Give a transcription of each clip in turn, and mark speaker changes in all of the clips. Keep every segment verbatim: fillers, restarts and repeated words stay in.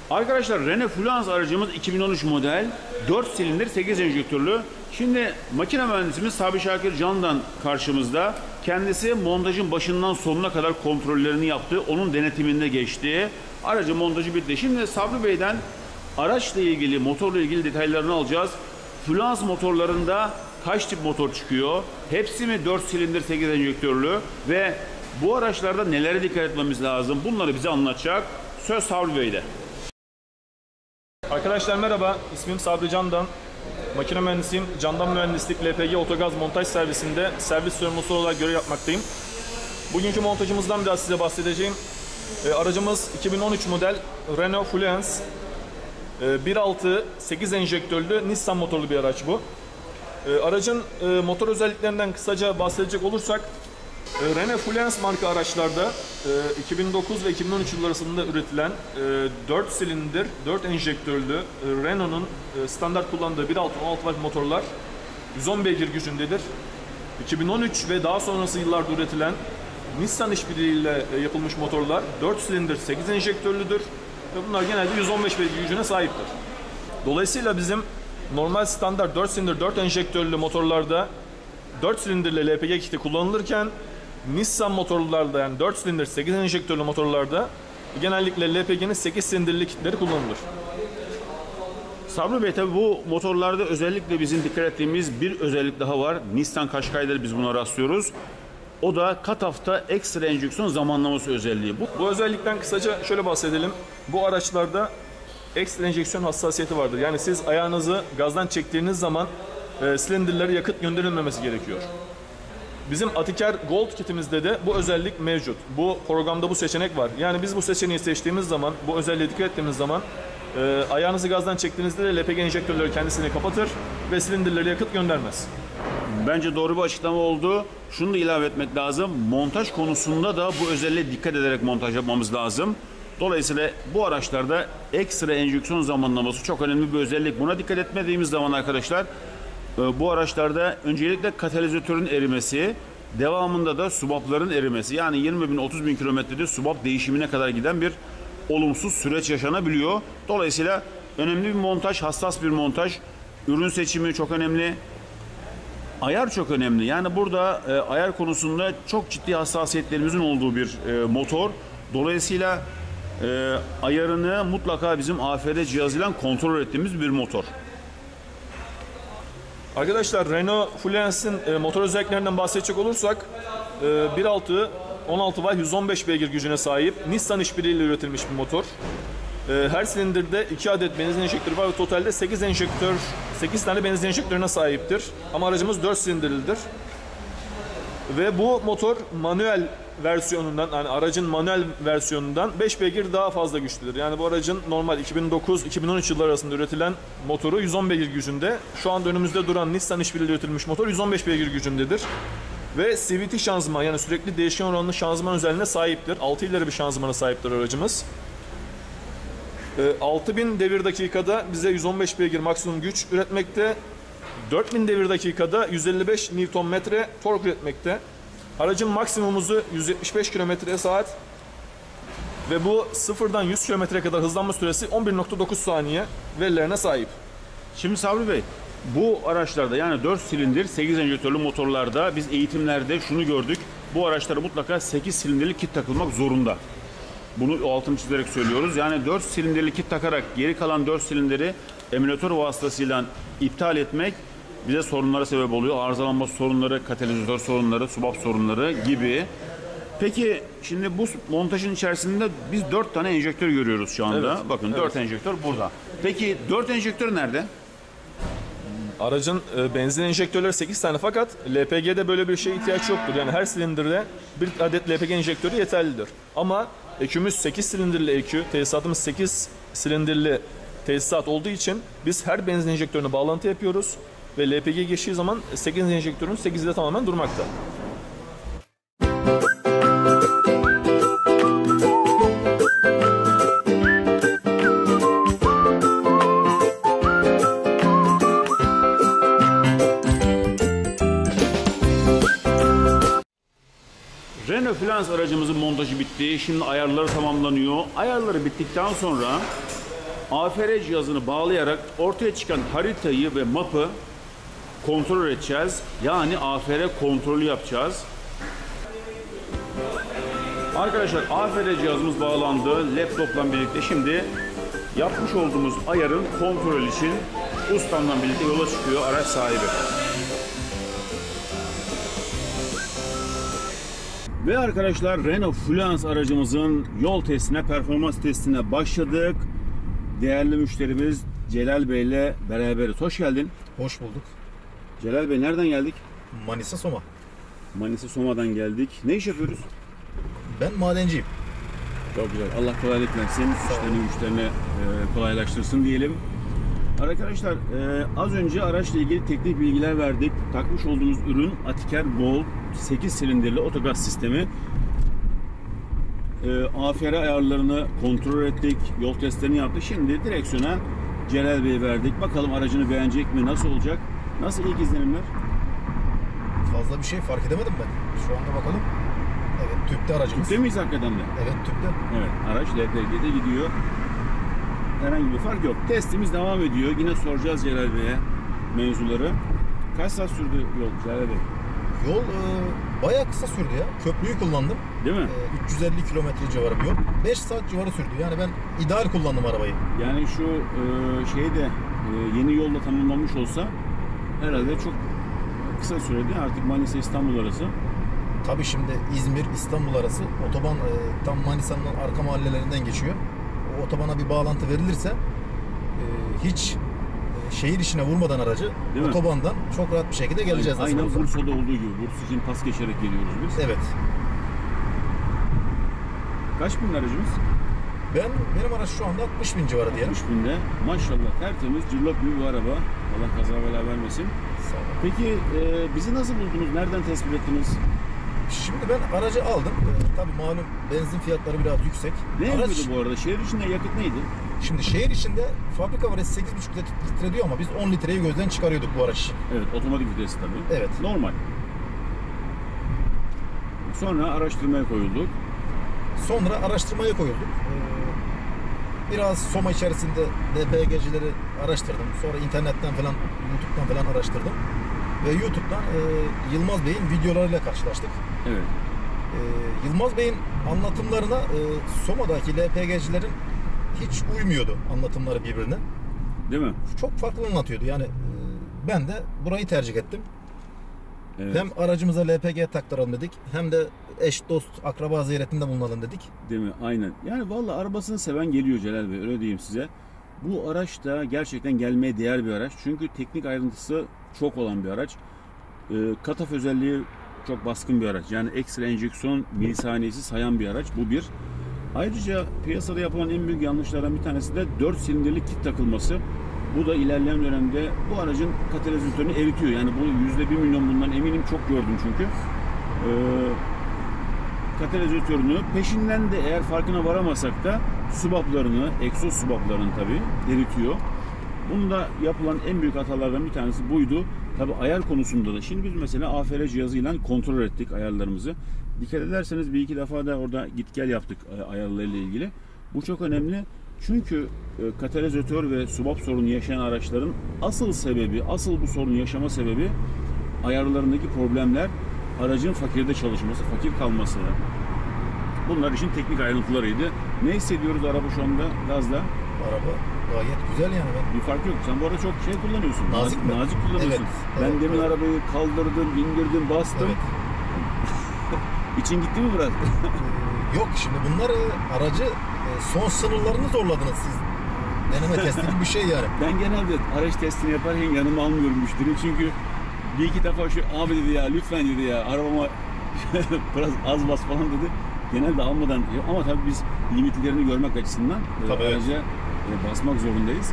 Speaker 1: Arkadaşlar Renault Fluence aracımız iki bin on üç model, dört silindir, sekiz enjektörlü. Şimdi makine mühendisimiz Sabri Şakir Candan karşımızda. Kendisi montajın başından sonuna kadar kontrollerini yaptı. Onun denetiminde geçti. Aracın montajı bitti. Şimdi Sabri Bey'den araçla ilgili, motorla ilgili detaylarını alacağız. Fluence motorlarında kaç tip motor çıkıyor? Hepsi mi dört silindir, sekiz enjektörlü? Ve bu araçlarda nelere dikkat etmemiz lazım? Bunları bize anlatacak. Söz Sabri Bey'de.
Speaker 2: Arkadaşlar merhaba, ismim Sabri Candan. Makine mühendisiyim. Candan Mühendislik L P G Otogaz Montaj Servisinde servis sorumlusu olarak görev yapmaktayım. Bugünkü montajımızdan biraz size bahsedeceğim. E, aracımız iki bin on üç model Renault Fluence. E, bir altı sekiz enjektörlü Nissan motorlu bir araç bu. E, aracın e, motor özelliklerinden kısaca bahsedecek olursak, e, Renault Fluence marka araçlarda e, iki bin dokuz ve iki bin on üç yılları arasında üretilen e, dört silindir, dört enjektörlü e, Renault'un e, standart kullandığı bir altı on altı volt motorlar yüz on beygir gücündedir. iki bin on üç ve daha sonrası yıllarda üretilen Nissan işbirliğiyle e, yapılmış motorlar dört silindir, sekiz enjektörlüdür ve bunlar genelde yüz on beş beygir gücüne sahiptir. Dolayısıyla bizim normal standart dört silindir, dört enjektörlü motorlarda dört silindirli L P G kiti kullanılırken Nissan motorlarda, yani dört silindir sekiz enjektörlü motorlarda genellikle L P G'nin sekiz silindirli kitleri kullanılır.
Speaker 1: Sabri Bey, tabi bu motorlarda özellikle bizim dikkat ettiğimiz bir özellik daha var. Nissan Qashqai'de biz buna rastlıyoruz. O da cut-off'ta ekstra enjeksiyon zamanlaması özelliği. Bu,
Speaker 2: bu özellikten kısaca şöyle bahsedelim. Bu araçlarda ekstra enjeksiyon hassasiyeti vardır. Yani siz ayağınızı gazdan çektiğiniz zaman e, silindirlere yakıt gönderilmemesi gerekiyor. Bizim Atiker Gold kitimizde de bu özellik mevcut. Bu programda bu seçenek var. Yani biz bu seçeneği seçtiğimiz zaman, bu özelliğe dikkat ettiğimiz zaman e, ayağınızı gazdan çektiğinizde de L P G enjektörleri kendisini kapatır ve silindirlere yakıt göndermez.
Speaker 1: Bence doğru bir açıklama oldu. Şunu da ilave etmek lazım. Montaj konusunda da bu özelliğe dikkat ederek montaj yapmamız lazım. Dolayısıyla bu araçlarda ekstra enjeksiyon zamanlaması çok önemli bir özellik. Buna dikkat etmediğimiz zaman arkadaşlar, bu araçlarda öncelikle katalizatörün erimesi, devamında da subapların erimesi, yani yirmi bin otuz bin kilometrede subap değişimine kadar giden bir olumsuz süreç yaşanabiliyor. Dolayısıyla önemli bir montaj, hassas bir montaj. Ürün seçimi çok önemli. Ayar çok önemli. Yani burada e, ayar konusunda çok ciddi hassasiyetlerimizin olduğu bir e, motor. Dolayısıyla e, ayarını mutlaka bizim A F R cihazıyla kontrol ettiğimiz bir motor.
Speaker 2: Arkadaşlar Renault Fluence'in e, motor özelliklerinden bahsedecek olursak e, bir altı on altı volt yüz on beş beygir gücüne sahip Nissan işbirliğiyle üretilmiş bir motor. E, her silindirde iki adet benzin enjektörü var ve totalde sekiz enjektör, sekiz tane benzin enjektörüne sahiptir. Ama aracımız dört silindirlidir. Ve bu motor manuel versiyonundan, yani aracın manuel versiyonundan beş beygir daha fazla güçlüdür. Yani bu aracın normal iki bin dokuz iki bin on üç yılları arasında üretilen motoru yüz on beygir gücünde. Şu anda önümüzde duran Nissan işbirliğiyle üretilmiş motor yüz on beş beygir gücündedir. Ve C V T şanzıman, yani sürekli değişken oranlı şanzıman özelliğine sahiptir. altı ileri bir şanzımana sahiptir aracımız. altı bin devir dakikada bize yüz on beş beygir maksimum güç üretmekte. dört bin devir dakikada yüz elli beş newton metre tork üretmekte. Aracın maksimum hızı yüz yetmiş beş kilometre saat ve bu sıfırdan yüz kilometreye kadar hızlanma süresi on bir nokta dokuz saniye verilerine sahip.
Speaker 1: Şimdi Sabri Bey, bu araçlarda, yani dört silindir sekiz enjektörlü motorlarda biz eğitimlerde şunu gördük. Bu araçlara mutlaka sekiz silindirli kit takılmak zorunda. Bunu altını çizerek söylüyoruz. Yani dört silindirli kit takarak geri kalan dört silindiri emülatör vasıtasıyla iptal etmek bize sorunlara sebep oluyor. Arızalanma sorunları, katalizatör sorunları, subap sorunları gibi. Peki şimdi bu montajın içerisinde biz dört tane enjektör görüyoruz şu anda.
Speaker 2: Evet,
Speaker 1: Bakın
Speaker 2: evet.
Speaker 1: dört enjektör burada. Peki dört enjektör nerede?
Speaker 2: Aracın e, benzin enjektörleri sekiz tane, fakat L P G'de böyle bir şeye ihtiyaç yoktur. Yani her silindirde bir adet L P G enjektörü yeterlidir. Ama E Q'müz sekiz silindirli E Q, tesisatımız sekiz silindirli tesisat olduğu için biz her benzin enjektörüne bağlantı yapıyoruz ve L P G geçtiği zaman sekiz enjektörün sekizi de tamamen durmakta.
Speaker 1: Renault Fluence aracımızın montajı bitti. Şimdi ayarları tamamlanıyor. Ayarları bittikten sonra A F R cihazını bağlayarak ortaya çıkan haritayı ve mapı kontrol edeceğiz. Yani A F R kontrolü yapacağız. Arkadaşlar A F R cihazımız bağlandı. Laptopla birlikte şimdi yapmış olduğumuz ayarın kontrol için ustamla birlikte yola çıkıyor araç sahibi. Ve arkadaşlar Renault Fluence aracımızın yol testine, performans testine başladık. Değerli müşterimiz Celal Bey ile beraberiz. Hoş geldin.
Speaker 3: Hoş bulduk.
Speaker 1: Celal Bey nereden geldik?
Speaker 3: Manisa Soma.
Speaker 1: Manisa Soma'dan geldik. Ne iş yapıyoruz?
Speaker 3: Ben madenciyim.
Speaker 1: Çok güzel. Allah kolaylık versin. İşlerini güçlerini e, kolaylaştırsın diyelim. Arkadaşlar e, az önce araçla ilgili teknik bilgiler verdik. Takmış olduğumuz ürün Atiker Gold sekiz silindirli otogaz sistemi. E, A F R ayarlarını kontrol ettik. Yol testlerini yaptık. Şimdi direksiyona Celal Bey'e verdik. Bakalım aracını beğenecek mi? Nasıl olacak? Nasıl ilk izlenimler?
Speaker 3: Fazla bir şey fark edemedim ben. Şu anda bakalım. Evet, tüpte aracımız.
Speaker 1: Tüpte miyiz hakikaten de?
Speaker 3: Evet, tüpte.
Speaker 1: Evet, araç L P G'de gidiyor. Herhangi bir fark yok. Testimiz devam ediyor. Yine soracağız Celal Bey'e mevzuları. Kaç saat sürdü yol Celal Bey?
Speaker 3: Yol e, bayağı kısa sürdü ya. Köprüyü kullandım.
Speaker 1: Değil mi?
Speaker 3: E, üç yüz elli kilometre civarı bir yol. beş saat civarı sürdü. Yani ben ideal kullandım arabayı.
Speaker 1: Yani şu e, şey de e, yeni yolda tamamlanmış olsa herhalde çok kısa sürede artık Manisa İstanbul arası.
Speaker 3: Tabii şimdi İzmir, İstanbul arası otoban e, tam Manisa'nın arka mahallelerinden geçiyor. O otobana bir bağlantı verilirse e, hiç e, şehir içine vurmadan aracı
Speaker 1: Değil mi?
Speaker 3: otobandan çok rahat bir şekilde geleceğiz. nasıl
Speaker 1: Aynen
Speaker 3: olsa.
Speaker 1: Bursa'da olduğu gibi. Bursa için pas geçerek geliyoruz biz.
Speaker 3: Evet.
Speaker 1: Kaç bin aracımız?
Speaker 3: Ben benim araç şu anda altmış bin civarı diyelim.
Speaker 1: altmış binde. Maşallah tertemiz, cırlak gibi bir araba. Allah kaza bela vermesin.
Speaker 3: Sağ olun.
Speaker 1: Peki e, bizi nasıl buldunuz? Nereden tespit ettiniz?
Speaker 3: Şimdi ben aracı aldım. Ee, tabii malum benzin fiyatları biraz yüksek.
Speaker 1: Ne
Speaker 3: Araç,
Speaker 1: yapıyordu bu arada? Şehir içinde yakıt neydi?
Speaker 3: Şimdi şehir içinde fabrika varesi sekiz buçuk litre diyor ama biz on litreyi gözden çıkarıyorduk bu araç için.
Speaker 1: Evet, otomatik vites tabii.
Speaker 3: Evet.
Speaker 1: Normal. Sonra araştırmaya koyulduk.
Speaker 3: Sonra araştırmaya koyulduk. Ee, biraz Soma içerisinde L P G'cileri araştırdım. Sonra internetten falan, YouTube'dan falan araştırdım. Ve YouTube'dan e, Yılmaz Bey'in videolarıyla karşılaştık.
Speaker 1: Evet.
Speaker 3: Ee, Yılmaz Bey'in anlatımlarına e, Soma'daki L P G'cilerin hiç uymuyordu anlatımları birbirine.
Speaker 1: Değil mi?
Speaker 3: Çok farklı anlatıyordu. Yani e, ben de burayı tercih ettim.
Speaker 1: Evet.
Speaker 3: Hem aracımıza L P G taktıralım dedik, hem de eş, dost, akraba ziyaretinde bulunalım dedik.
Speaker 1: Değil mi? Aynen. Yani vallahi arabasını seven geliyor Celal Bey. Öyle diyeyim size. Bu araç da gerçekten gelmeye değer bir araç. Çünkü teknik ayrıntısı çok olan bir araç. Ee, kataf özelliği çok baskın bir araç. Yani ekstra enjeksiyon milisaniyesi sayan bir araç. Bu bir. Ayrıca piyasada yapılan en büyük yanlışlardan bir tanesi de dört silindirli kit takılması. Bu da ilerleyen dönemde bu aracın katalizatörünü eritiyor. Yani bu yüzde bir milyon bundan eminim, çok gördüm çünkü. Ee, katalizatörünü peşinden de eğer farkına varamasak da subaplarını, egzoz subaplarını tabii eritiyor. Bunda yapılan en büyük hatalardan bir tanesi buydu. Tabii ayar konusunda da. Şimdi biz mesela A F R cihazıyla kontrol ettik ayarlarımızı. Dikkat ederseniz bir iki defa da orada git gel yaptık ayarlarıyla ilgili. Bu çok önemli. Çünkü katalizatör ve subap sorunu yaşayan araçların asıl sebebi, asıl bu sorunu yaşama sebebi ayarlarındaki problemler, aracın fakirde çalışması, fakir kalması. Bunlar için teknik ayrıntılarıydı. Ne hissediyoruz araba şu anda gazda?
Speaker 3: Araba gayet güzel yani. Ben...
Speaker 1: Bir fark yok. Sen bu arada çok şey kullanıyorsun.
Speaker 3: Nazik mi?
Speaker 1: Nazik kullanıyorsun.
Speaker 3: Evet,
Speaker 1: Ben
Speaker 3: evet,
Speaker 1: demin
Speaker 3: evet.
Speaker 1: arabayı kaldırdım, indirdim, bastım.
Speaker 3: Evet.
Speaker 1: İçin gitti mi biraz?
Speaker 3: Ee, Yok, şimdi bunlar e, aracı e, son sınırlarını zorladınız siz. Deneme testi gibi bir şey yani.
Speaker 1: Ben genelde araç testini yaparken yanıma almıyorum müşteriyi. Çünkü bir iki defa şu abi dedi ya, lütfen dedi ya, arabama biraz az bas falan dedi. Genelde almadan, ama tabii biz limitlerini görmek açısından e,
Speaker 3: Tabii, evet.
Speaker 1: araca e, basmak zorundayız.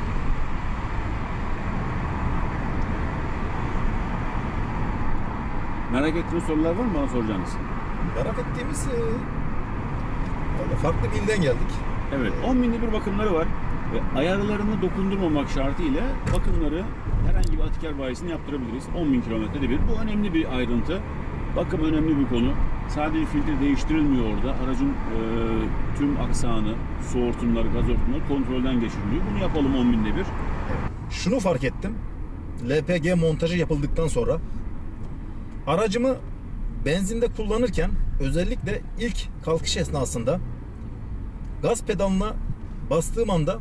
Speaker 1: Merak ettiğiniz sorular var mı bana soracağınız?
Speaker 3: Merak ettiğimiz e, valla farklı bir ilden geldik.
Speaker 1: Evet, on binde bir bakımları var. Ve ayarlarını dokundurmamak şartıyla bakımları herhangi bir Atiker bayisini yaptırabiliriz. on bin kilometrede bir. Bu önemli bir ayrıntı. Bakım önemli bir konu. Sadece filtre değiştirilmiyor orada. Aracın e, tüm aksanı, soğurtumları, gaz hortumları kontrolden geçiriliyor. Bunu yapalım on binde bir.
Speaker 3: Şunu fark ettim. L P G montajı yapıldıktan sonra aracımı benzinde kullanırken özellikle ilk kalkış esnasında gaz pedalına bastığım anda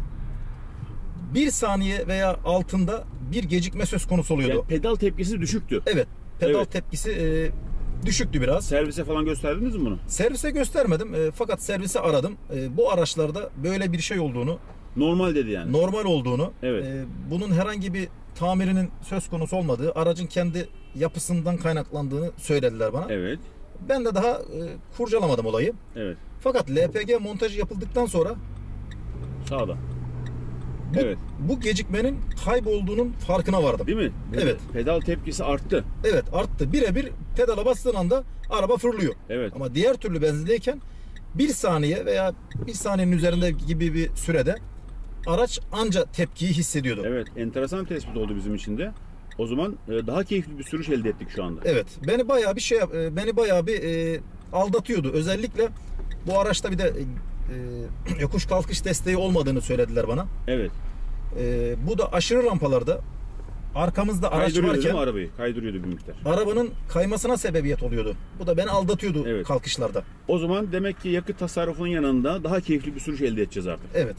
Speaker 3: bir saniye veya altında bir gecikme söz konusu oluyordu.
Speaker 1: Yani pedal tepkisi düşüktü.
Speaker 3: Evet. Pedal
Speaker 1: Evet.
Speaker 3: tepkisi e, düşüktü biraz.
Speaker 1: Servise falan gösterdiniz mi bunu?
Speaker 3: Servise göstermedim e, fakat servise aradım. E, bu araçlarda böyle bir şey olduğunu,
Speaker 1: Normal dedi yani.
Speaker 3: normal olduğunu,
Speaker 1: Evet.
Speaker 3: e, bunun herhangi bir tamirinin söz konusu olmadığı, aracın kendi yapısından kaynaklandığını söylediler bana.
Speaker 1: Evet.
Speaker 3: Ben de daha e, kurcalamadım olayı.
Speaker 1: Evet.
Speaker 3: Fakat L P G montajı yapıldıktan sonra
Speaker 1: Sağda.
Speaker 3: bu,
Speaker 1: Evet.
Speaker 3: bu gecikmenin kaybolduğunun farkına vardım.
Speaker 1: Değil mi?
Speaker 3: Evet.
Speaker 1: Pedal tepkisi arttı.
Speaker 3: Evet, arttı. Birebir pedala bastığın anda araba fırlıyor.
Speaker 1: Evet.
Speaker 3: Ama diğer türlü benzindeyken bir saniye veya bir saniyenin üzerinde gibi bir sürede araç anca tepkiyi hissediyordu.
Speaker 1: Evet. Enteresan tespit oldu bizim için de. O zaman e, daha keyifli bir sürüş elde ettik şu anda.
Speaker 3: Evet. Beni bayağı bir şey yap- e, beni bayağı bir e, aldatıyordu. Özellikle bu araçta bir de e, yokuş kalkış desteği olmadığını söylediler bana.
Speaker 1: Evet.
Speaker 3: E, bu da aşırı rampalarda arkamızda araç
Speaker 1: Kaydırıyordu değil
Speaker 3: varken
Speaker 1: mi arabayı? Kaydırıyordu bir miktar.
Speaker 3: arabanın kaymasına sebebiyet oluyordu. Bu da beni aldatıyordu
Speaker 1: Evet.
Speaker 3: kalkışlarda.
Speaker 1: O zaman demek ki yakıt tasarrufunun yanında daha keyifli bir sürüş elde edeceğiz artık.
Speaker 3: Evet.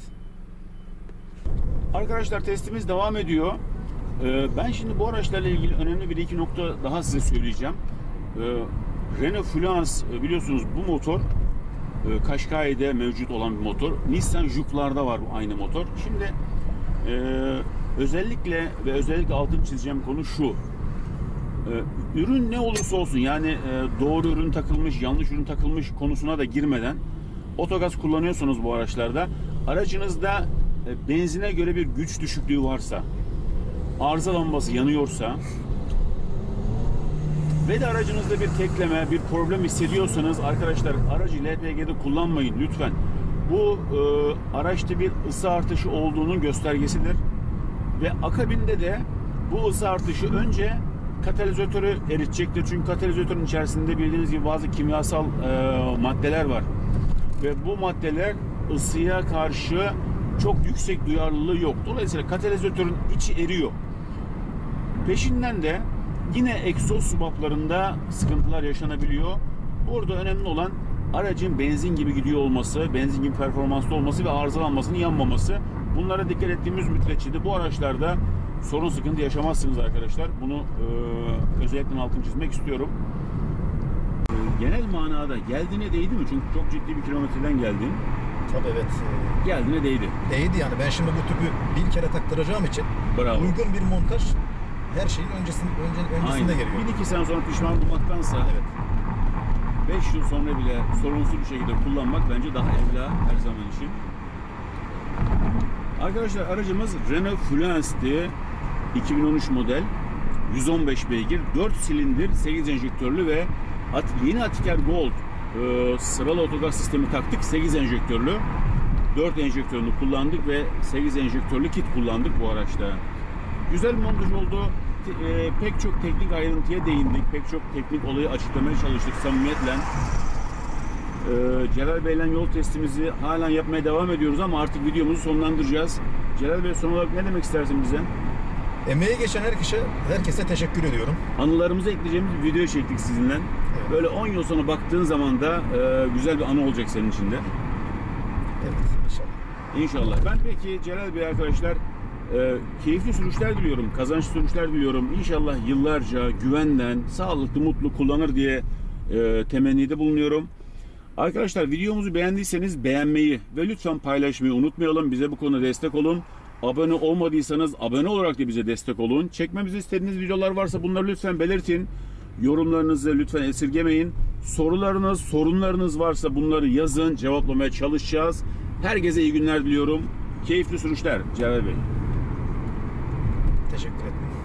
Speaker 1: Arkadaşlar testimiz devam ediyor. Ee, ben şimdi bu araçlarla ilgili önemli bir iki nokta daha size söyleyeceğim. Ee, Renault Fluence e, biliyorsunuz bu motor e, Qashqai'de mevcut olan bir motor. Nissan Juke'larda var bu aynı motor. Şimdi e, özellikle ve özellikle altını çizeceğim konu şu. Ee, ürün ne olursa olsun yani e, doğru ürün takılmış, yanlış ürün takılmış konusuna da girmeden otogaz kullanıyorsanız bu araçlarda aracınızda e, benzine göre bir güç düşüklüğü varsa, arıza lambası yanıyorsa ve de aracınızda bir tekleme, bir problem hissediyorsanız arkadaşlar aracı L P G'de kullanmayın lütfen. Bu e, araçta bir ısı artışı olduğunun göstergesidir. Ve akabinde de bu ısı artışı önce katalizatörü eritecektir. Çünkü katalizatörün içerisinde bildiğiniz gibi bazı kimyasal e, maddeler var. Ve bu maddeler ısıya karşı çok yüksek duyarlılığı yok. Dolayısıyla katalizatörün içi eriyor. Peşinden de yine egzoz subaplarında sıkıntılar yaşanabiliyor. Burada önemli olan aracın benzin gibi gidiyor olması, benzin gibi performanslı olması ve arızalanmasının yanmaması. Bunlara dikkat ettiğimiz müddetçe de bu araçlarda sorun sıkıntı yaşamazsınız arkadaşlar. Bunu e, özellikle altını çizmek istiyorum. E, genel manada geldiğine değdi mi? Çünkü çok ciddi bir kilometreden geldin.
Speaker 3: Tabii evet.
Speaker 1: Geldiğine değdi.
Speaker 3: Değdi yani. Ben şimdi bu tüpü bir kere taktıracağım için
Speaker 1: Bravo.
Speaker 3: uygun bir montaj her şeyin öncesinde, önce, öncesinde
Speaker 1: Aynen.
Speaker 3: geliyor.
Speaker 1: Bir iki sene sonra pişman olmaktansa
Speaker 3: Evet.
Speaker 1: beş yıl sonra bile sorunsuz bir şekilde kullanmak bence daha evla her zaman için. Arkadaşlar aracımız Renault Fluence'ti. iki bin on üç model. yüz on beş beygir, dört silindir, sekiz enjektörlü ve at, yeni Atiker Gold e, sıralı otogaz sistemi taktık. sekiz enjektörlü. dört enjektörlü kullandık ve sekiz enjektörlü kit kullandık bu araçta. Güzel bir montaj oldu. E, pek çok teknik ayrıntıya değindik. Pek çok teknik olayı açıklamaya çalıştık samimiyetle. E, Celal Bey'le yol testimizi halen yapmaya devam ediyoruz ama artık videomuzu sonlandıracağız. Celal Bey son olarak ne demek istersin bize?
Speaker 3: Emeği geçen herkese, herkese teşekkür ediyorum.
Speaker 1: Anılarımıza ekleyeceğimiz bir video çektik sizinle.
Speaker 3: Evet.
Speaker 1: Böyle on yıl sonra baktığın zaman da e, güzel bir anı olacak senin için de.
Speaker 3: Evet inşallah.
Speaker 1: İnşallah. Ben peki Celal Bey arkadaşlar e, keyifli sürüşler diliyorum, kazançlı sürüşler diliyorum. İnşallah yıllarca güvenden, sağlıklı, mutlu kullanır diye e, temennide bulunuyorum. Arkadaşlar videomuzu beğendiyseniz beğenmeyi ve lütfen paylaşmayı unutmayalım. Bize bu konuda destek olun. Abone olmadıysanız abone olarak da bize destek olun. Çekmemizi istediğiniz videolar varsa bunları lütfen belirtin. Yorumlarınızı lütfen esirgemeyin. Sorularınız, sorunlarınız varsa bunları yazın. Cevaplamaya çalışacağız. Herkese iyi günler diliyorum. Keyifli sürüşler Celal Bey.
Speaker 3: Teşekkür ederim.